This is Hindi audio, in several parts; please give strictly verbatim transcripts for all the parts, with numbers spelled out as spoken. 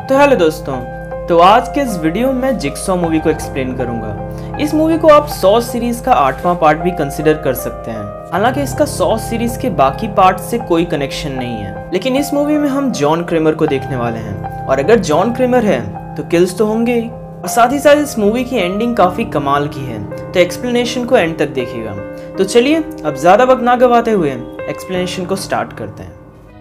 तो हेलो दोस्तों, तो आज के इस वीडियो में मैं जिगसॉ मूवी को एक्सप्लेन करूंगा। इस मूवी को आप सॉ सीरीज का आठवां पार्ट भी कंसिडर कर सकते हैं। हालांकि इसका सॉ सीरीज के बाकी पार्ट से कोई कनेक्शन नहीं है, लेकिन इस मूवी में हम जॉन क्रेमर को देखने वाले हैं और अगर जॉन क्रेमर है तो किल्स तो होंगे ही। और साथ ही साथ इस मूवी की एंडिंग काफी कमाल की है, तो एक्सप्लेनेशन को एंड तक देखिएगा। तो चलिए अब ज्यादा वक्त ना गवाते हुए एक्सप्लेनेशन को स्टार्ट करते हैं।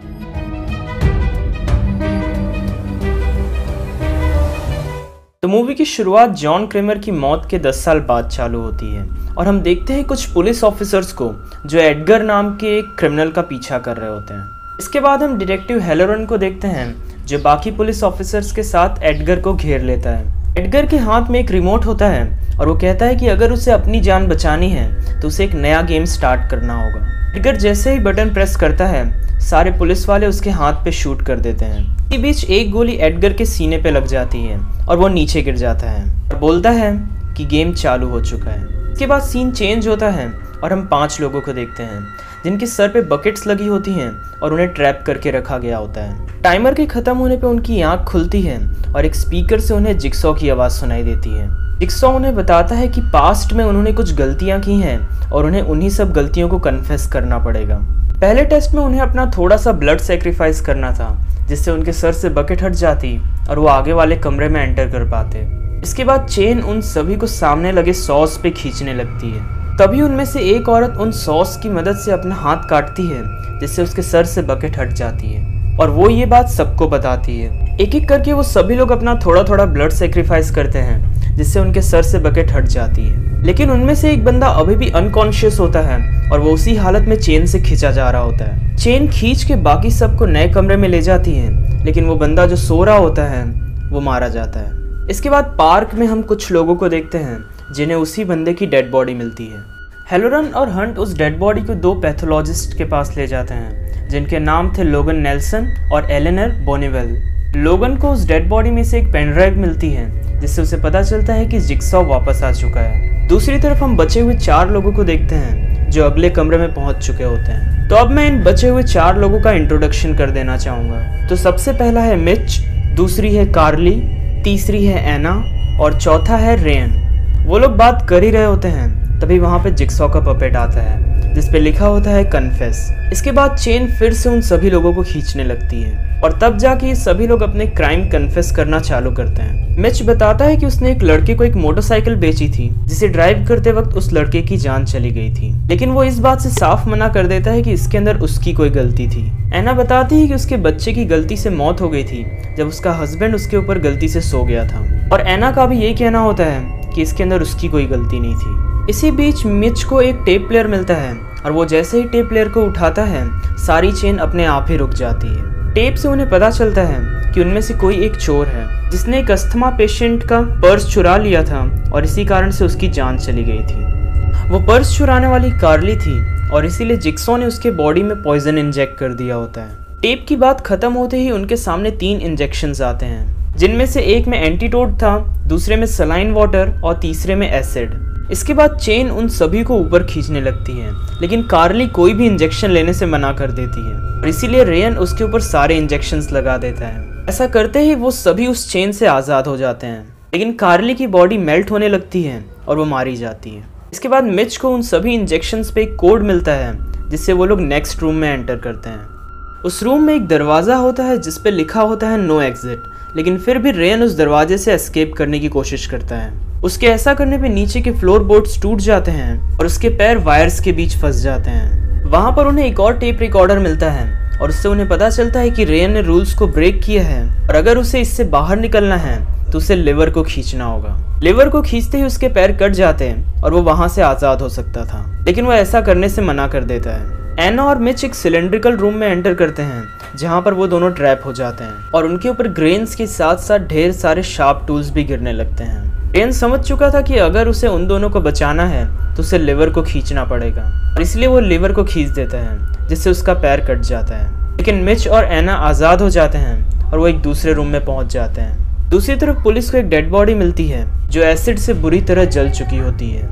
तो मूवी की शुरुआत जॉन क्रेमर की मौत के दस साल बाद चालू होती है और हम देखते हैं कुछ पुलिस ऑफिसर्स को जो एडगर नाम के एक क्रिमिनल का पीछा कर रहे होते हैं। इसके बाद हम डिटेक्टिव हेलोरन को देखते हैं जो बाकी पुलिस ऑफिसर्स के साथ एडगर को घेर लेता है। एडगर के हाथ में एक रिमोट होता है और वो कहता है कि अगर उसे अपनी जान बचानी है तो उसे एक नया गेम स्टार्ट करना होगा। एडगर जैसे ही बटन प्रेस करता है सारे पुलिस वाले उसके हाथ पे शूट कर देते हैं। इसी बीच एक गोली एडगर के सीने पे लग जाती है और वो नीचे गिर जाता है और बोलता है कि गेम चालू हो चुका है। इसके बाद सीन चेंज होता है और हम पांच लोगों को देखते हैं जिनके सर पे बकेट्स लगी होती हैं और उन्हें ट्रैप करके रखा गया होता है। टाइमर के खत्म होने पे उनकी आंख खुलती है और एक स्पीकर से उन्हें जिगसॉ की आवाज़ सुनाई देती है। जिगसॉ उन्हें बताता है कि पास्ट में उन्होंने कुछ गलतियां की हैं और उन्हें उन्हीं सब गलतियों को कन्फेस करना पड़ेगा। पहले टेस्ट में उन्हें अपना थोड़ा सा ब्लड सेक्रीफाइस करना था जिससे उनके सर से बकेट हट जाती और वो आगे वाले कमरे में एंटर कर पाते। इसके बाद चेन उन सभी को सामने लगे सॉस पे खींचने लगती है। तभी उनमें से एक औरत उन सॉस की मदद से अपना हाथ काटती है जिससे उसके सर से बकेट हट जाती है और वो ये बात सबको बताती है। एक एक करके वो सभी लोग अपना थोड़ा थोड़ा ब्लड सेक्रीफाइस करते हैं जिससे उनके सर से बकेट हट जाती है। लेकिन उनमें से एक बंदा अभी भी अनकॉन्शियस होता है और वो उसी हालत में चेन से खींचा जा रहा होता है। चेन खींच के बाकी सबको नए कमरे में ले जाती है, लेकिन वो बंदा जो सो रहा होता है वो मारा जाता है। इसके बाद पार्क में हम कुछ लोगों को देखते हैं जिन्हें उसी बंदे की डेड बॉडी मिलती है। हेलोरन और हंट उस डेड बॉडी को दो पैथोलॉजिस्ट के पास ले जाते हैं जिनके नाम थे लोगन नेल्सन और एलेनर बोनीवेल। लोगन को उस डेड बॉडी में से एक पेन ड्राइव मिलती है जिससे उसे पता चलता है कि जिगसॉ वापस आ चुका है। दूसरी तरफ हम बचे हुए चार लोगों को देखते हैं जो अगले कमरे में पहुंच चुके होते हैं। तो अब मैं इन बचे हुए चार लोगों का इंट्रोडक्शन कर देना चाहूँगा। तो सबसे पहला है मिच, दूसरी है कार्ली, तीसरी है एना और चौथा है रेन। वो लोग बात कर ही रहे होते हैं तभी वहाँ पे जिगसॉ का पपेट आता है जिसपे लिखा होता है कन्फेस। इसके बाद चेन फिर से उन सभी लोगों को खींचने लगती है और तब जाके ये सभी लोग अपने क्राइम कन्फेस करना चालू करते हैं। मिच बताता है कि उसने एक लड़के को एक मोटरसाइकिल बेची थी जिसे ड्राइव करते वक्त उस लड़के की जान चली गई थी, लेकिन वो इस बात से साफ मना कर देता है कि इसके अंदर उसकी कोई गलती थी। एना बताती है कि उसके बच्चे की गलती से मौत हो गई थी जब उसका हस्बैंड उसके ऊपर गलती से सो गया था और एना का भी यही कहना होता है कि इसके अंदर उसकी कोई गलती नहीं थी। इसी बीच मिच को एक टेप प्लेयर मिलता है और वो जैसे ही टेप प्लेयर को उठाता है सारी चेन अपने आप ही रुक जाती है। टेप से उन्हें पता चलता है कि उनमें से कोई एक चोर है जिसने एक अस्थमा पेशेंट का पर्स चुरा लिया था और इसी कारण से उसकी जान चली गई थी। वो पर्स चुराने वाली कार्ली थी और इसीलिए जिगसॉ ने उसके बॉडी में पॉइजन इंजेक्ट कर दिया होता है। टेप की बात खत्म होते ही उनके सामने तीन इंजेक्शंस आते हैं जिनमें से एक में एंटीडोट था, दूसरे में सलाइन वाटर और तीसरे में एसिड। इसके बाद चेन उन सभी को ऊपर खींचने लगती है, लेकिन कार्ली कोई भी इंजेक्शन लेने से मना कर देती है और इसीलिए रेन उसके ऊपर सारे इंजेक्शंस लगा देता है। ऐसा करते ही वो सभी उस चेन से आज़ाद हो जाते हैं, लेकिन कार्ली की बॉडी मेल्ट होने लगती है और वो मारी जाती है। इसके बाद मिच को उन सभी इंजेक्शंस पे एक कोड मिलता है जिससे वो लोग नेक्स्ट रूम में एंटर करते हैं। उस रूम में एक दरवाज़ा होता है जिस पे लिखा होता है नो एग्जिट, लेकिन फिर भी रेन उस दरवाजे से एस्केप करने की कोशिश करता है। उसके ऐसा करने पे नीचे के फ्लोर बोर्ड्स टूट जाते हैं और उसके पैर वायर्स के बीच फंस जाते हैं। वहाँ पर उन्हें एक और टेप रिकॉर्डर मिलता है और उससे उन्हें पता चलता है कि रेन ने रूल्स को ब्रेक किया है और अगर उसे इससे बाहर निकलना है तो उसे लिवर को खींचना होगा। लिवर को खींचते ही उसके पैर कट जाते हैं और वो वहाँ से आज़ाद हो सकता था, लेकिन वो ऐसा करने से मना कर देता है। एना और मिच एक सिलेंड्रिकल रूम में एंटर करते हैं जहाँ पर वो दोनों ट्रैप हो जाते हैं और उनके ऊपर ग्रेन्स के साथ साथ ढेर सारे शार्प टूल्स भी गिरने लगते हैं। रेन समझ चुका था कि अगर उसे उन दोनों को बचाना है तो उसे लिवर को खींचना पड़ेगा और इसलिए वो लिवर को खींच देता है जिससे उसका पैर कट जाता है। लेकिन मिच और एना आज़ाद हो जाते हैं और वो एक दूसरे रूम में पहुंच जाते हैं। दूसरी तरफ पुलिस को एक डेड बॉडी मिलती है जो एसिड से बुरी तरह जल चुकी होती है।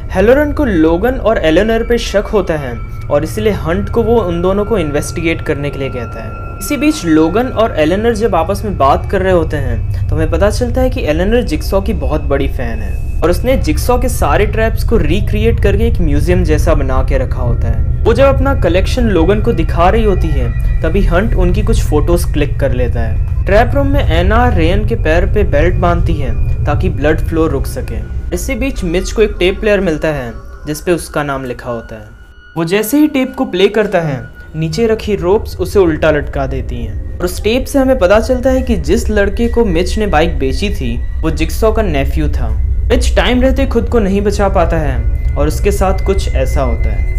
हेलोरन को लोगन और एलेनर पे शक होता है और इसलिए हंट को वो उन दोनों को इन्वेस्टिगेट करने के लिए कहता है। इसी बीच लोगन और एलेनर जब आपस में बात कर रहे होते हैं तो हमें पता चलता है कि एलेनर जिक्सॉ की बहुत बड़ी फैन है और उसने जिक्सॉ के सारे ट्रैप्स को रिक्रिएट करके एक म्यूजियम जैसा बना के रखा होता है। वो जब अपना कलेक्शन लोगन को दिखा रही होती है तभी हंट उनकी कुछ फोटोज क्लिक कर लेता है। ट्रैप रूम में एना रेयन के पैर पे बेल्ट बांधती है ताकि ब्लड फ्लो रुक सके। इसी बीच मिच को एक टेप प्लेयर मिलता है जिसपे उसका नाम लिखा होता है। वो जैसे ही टेप को प्ले करता है नीचे रखी रोप्स उसे उल्टा लटका देती हैं और उस टेप से हमें पता चलता है कि जिस लड़के को मिच ने बाइक बेची थी वो जिक्सॉ का नेफ्यू था। मिच टाइम रहते खुद को नहीं बचा पाता है और उसके साथ कुछ ऐसा होता है।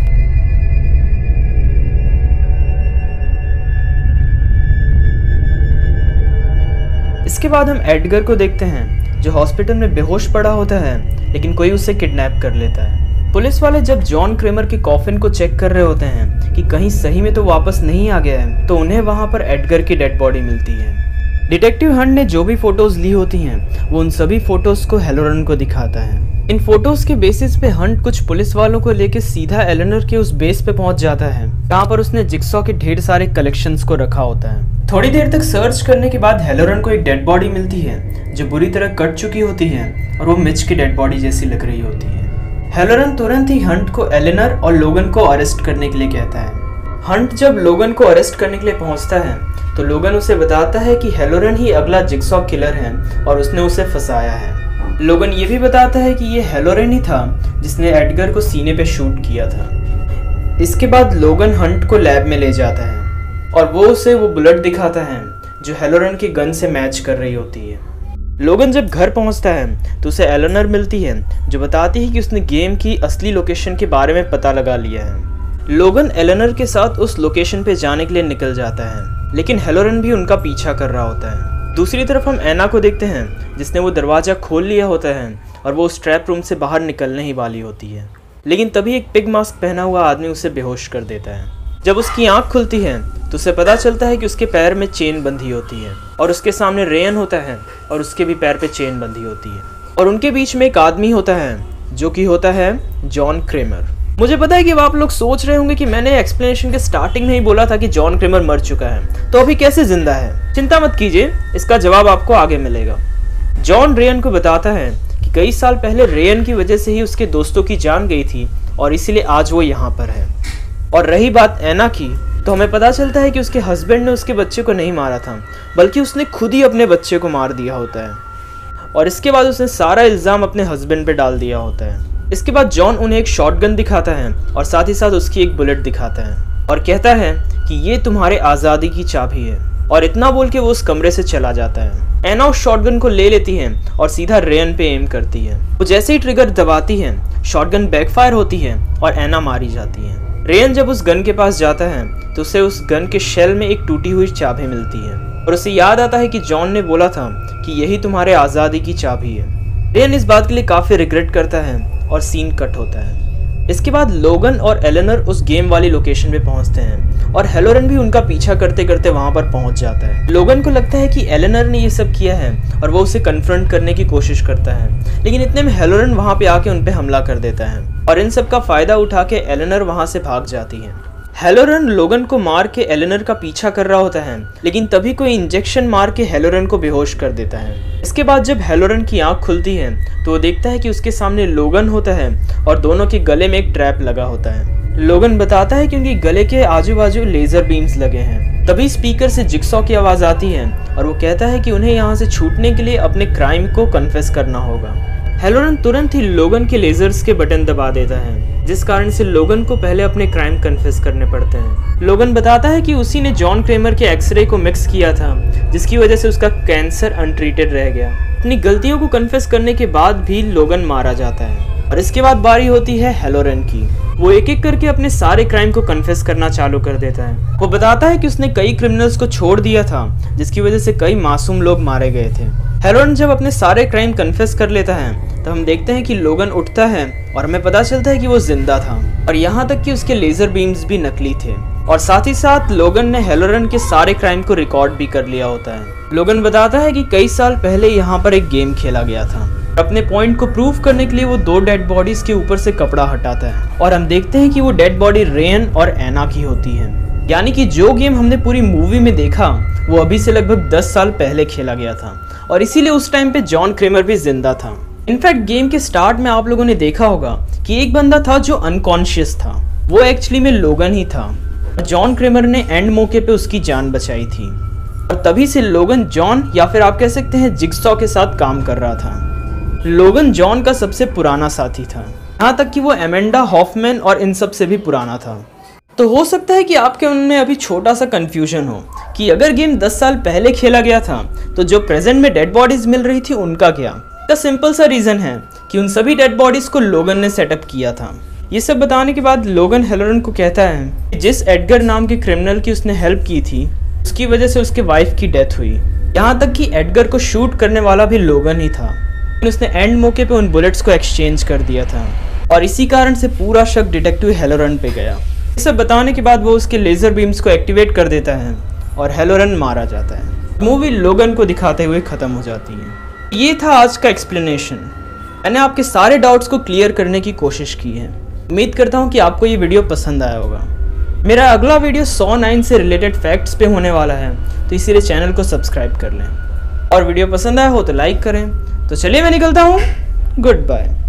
इसके बाद हम एडगर को देखते हैं जो हॉस्पिटल में बेहोश पड़ा होता है लेकिन कोई उसे किडनैप कर लेता है। पुलिस वाले जब जॉन क्रेमर के कॉफिन को चेक कर रहे होते हैं कि कहीं सही में तो वापस नहीं आ गया है तो उन्हें वहां पर एडगर की डेड बॉडी मिलती है। डिटेक्टिव हंट ने जो भी फोटोज ली होती हैं वो उन सभी फोटोज को हेलोरन को दिखाता है। इन फोटोज के बेसिस पे हंट कुछ पुलिस वालों को लेकर सीधा एलेनर के उस बेस पे पहुंच जाता है जहाँ पर उसने जिक्सॉ के ढेर सारे कलेक्शंस को रखा होता है। थोड़ी देर तक सर्च करने के बाद हेलोरन को एक डेड बॉडी मिलती है जो बुरी तरह कट चुकी होती है और वो मिच की डेड बॉडी जैसी लग रही होती है। हेलोरन तुरंत ही हंट को एलेनर और लोगन को अरेस्ट करने के लिए कहता है। हंट जब लोगन को अरेस्ट करने के लिए पहुंचता है तो लोगन उसे बताता है कि हेलोरन ही अगला जिक्सॉ किलर है और उसने उसे फंसाया है। लोगन ये भी बताता है कि ये हेलोरन ही था जिसने एडगर को सीने पे शूट किया था। इसके बाद लोगन हंट को लैब में ले जाता है और वो उसे वो बुलेट दिखाता है जो हेलोरन की गन से मैच कर रही होती है। लोगन जब घर पहुंचता है तो उसे एलेनर मिलती है जो बताती है कि उसने गेम की असली लोकेशन के बारे में पता लगा लिया है। लोगन एलेनर के साथ उस लोकेशन पे जाने के लिए निकल जाता है लेकिन हेलोरन भी उनका पीछा कर रहा होता है। दूसरी तरफ हम एना को देखते हैं जिसने वो दरवाजा खोल लिया होता है और वो उस ट्रैप रूम से बाहर निकलने ही वाली होती है लेकिन तभी एक पिग मास्क पहना हुआ आदमी उसे बेहोश कर देता है। जब उसकी आंख खुलती है तो उसे पता चलता है कि उसके पैर में चेन बंधी होती है और उसके सामने रेयन होता है और उसके भी पैर पे चेन बंधी होती है और उनके बीच में एक आदमी होता है जो कि होता है जॉन क्रेमर। मुझे पता है कि आप लोग सोच रहे होंगे कि मैंने एक्सप्लेनेशन के स्टार्टिंग में ही बोला था कि जॉन क्रेमर मर चुका है तो अभी कैसे जिंदा है। चिंता मत कीजिए, इसका जवाब आपको आगे मिलेगा। जॉन रेयन को बताता है कि कई साल पहले रेयन की वजह से ही उसके दोस्तों की जान गई थी और इसीलिए आज वो यहाँ पर है। और रही बात एना की तो हमें पता चलता है कि उसके हस्बैंड ने उसके बच्चे को नहीं मारा था बल्कि उसने खुद ही अपने बच्चे को मार दिया होता है और इसके बाद उसने सारा इल्ज़ाम अपने हस्बैंड पे डाल दिया होता है। इसके बाद जॉन उन्हें एक शॉटगन दिखाता है और साथ ही साथ उसकी एक बुलेट दिखाता है और कहता है कि ये तुम्हारे आज़ादी की चाबी है और इतना बोल के वो उस कमरे से चला जाता है। एना उस शॉटगन को ले लेती है और सीधा रेयन पे एम करती है। वो जैसे ही ट्रिगर दबाती है शॉटगन बैकफायर होती है और एना मारी जाती है। रेयन जब उस गन के पास जाता है तो उसे उस गन के शेल में एक टूटी हुई चाबी मिलती है और उसे याद आता है कि जॉन ने बोला था कि यही तुम्हारे आज़ादी की चाबी है। रेयन इस बात के लिए काफ़ी रिग्रेट करता है और सीन कट होता है। इसके बाद लोगन और एलेनर उस गेम वाली लोकेशन पे पहुंचते हैं और हेलोरन भी उनका पीछा करते करते वहां पर पहुंच जाता है। लोगन को लगता है कि एलेनर ने ये सब किया है और वो उसे कन्फ्रंट करने की कोशिश करता है लेकिन इतने में हेलोरन वहां पे आके उन पे हमला कर देता है और इन सब का फायदा उठा के एलेनर वहां से भाग जाती है। हेलोरन लोगन को मार के एलेनर का पीछा कर रहा होता है लेकिन तभी कोई इंजेक्शन मार के हेलोरन को बेहोश कर देता है। इसके बाद जब हेलोरन की आंख खुलती है तो वो देखता है कि उसके सामने लोगन होता है और दोनों के गले में एक ट्रैप लगा होता है। लोगन बताता है कि उनके गले के आजू बाजू लेजर बीम्स लगे हैं। तभी स्पीकर से जिक्सॉ की आवाज आती है और वो कहता है कि उन्हें यहाँ से छूटने के लिए अपने क्राइम को कन्फेस करना होगा। हेलोरन तुरंत ही लोगन के लेजर्स के बटन दबा देता है जिस कारण से लोगन को पहले अपने क्राइम कन्फेस करने पड़ते हैं। लोगन बताता है कि उसी ने जॉन क्रेमर के एक्सरे को मिक्स किया था जिसकी वजह से उसका कैंसर अनट्रीटेड रह गया। अपनी गलतियों को कन्फेस करने के बाद भी लोगन मारा जाता है और इसके बाद बारी होती है हेलोरन की। वो एक एक करके अपने सारे क्राइम को कन्फेस करना चालू कर देता है। वो बताता है कि उसने कई क्रिमिनल्स को छोड़ दिया था जिसकी वजह से कई मासूम लोग मारे गए थे। हेलोरन जब अपने सारे क्राइम कन्फेस कर लेता है तो हम देखते हैं कि लोगन उठता है और हमें पता चलता है कि वो जिंदा था और यहाँ तक कि उसके लेजर बीम्स भी नकली थे और साथ ही साथ लोगन ने हेलोरन के सारे क्राइम को रिकॉर्ड भी कर लिया होता है। लोगन बताता है कि कई साल पहले यहाँ पर एक गेम खेला गया था अपने पॉइंट को प्रूव करने के लिए वो दो डेड बॉडीज के ऊपर से कपड़ा हटाता है और हम देखते हैं कि वो डेड बॉडी रेन और एना की होती है। यानी कि जो गेम हमने पूरी मूवी में देखा वो अभी से लगभग दस साल पहले खेला गया था और इसीलिए उस टाइम पे जॉन क्रेमर भी जिंदा था। इनफैक्ट गेम के स्टार्ट में आप लोगों ने देखा होगा कि एक बंदा था जो अनकॉन्शियस था, वो एक्चुअली में लोगन ही था। जॉन क्रेमर ने एंड मौके पे उसकी जान बचाई थी और तभी से लोगन जॉन या फिर आप कह सकते हैं जिगसॉ के साथ काम कर रहा था। लोगन जॉन का सबसे पुराना साथी था, यहाँ तक कि वो एमेंडा हॉफमैन और इन सब से भी पुराना था। तो हो सकता है कि आपके मन में अभी छोटा सा कंफ्यूजन हो कि अगर गेम दस साल पहले खेला गया था तो जो प्रेजेंट में डेड बॉडीज मिल रही थी उनका क्या। इसका सिंपल सा रीज़न है कि उन सभी डेड बॉडीज को लोगन ने सेटअप किया था। ये सब बताने के बाद लोगन हेलोरन को कहता है कि जिस एडगर नाम के क्रिमिनल की उसने हेल्प की थी उसकी वजह से उसके वाइफ की डेथ हुई। यहाँ तक कि एडगर को शूट करने वाला भी लोगन ही था। उसने एंड मौके पे उन बुलेट्स को एक्सचेंज कर दिया था और इसी कारण से पूरा शक डिटेक्टिव हेलोरन पे गया। ये सब बताने के बाद वो उसके लेजर बीम्स को एक्टिवेट कर देता है और हेलोरन मारा जाता है। मूवी लोगन को दिखाते हुए ख़त्म हो जाती है। ये था आज का एक्सप्लेनेशन। मैंने आपके सारे डाउट्स को क्लियर करने की कोशिश की है। उम्मीद करता हूँ कि आपको ये वीडियो पसंद आया होगा। मेरा अगला वीडियो सॉ नाइन से रिलेटेड फैक्ट्स पे होने वाला है, तो इसीलिए चैनल को सब्सक्राइब कर लें और वीडियो पसंद आया हो तो लाइक करें। तो चलिए मैं निकलता हूँ, गुड बाय।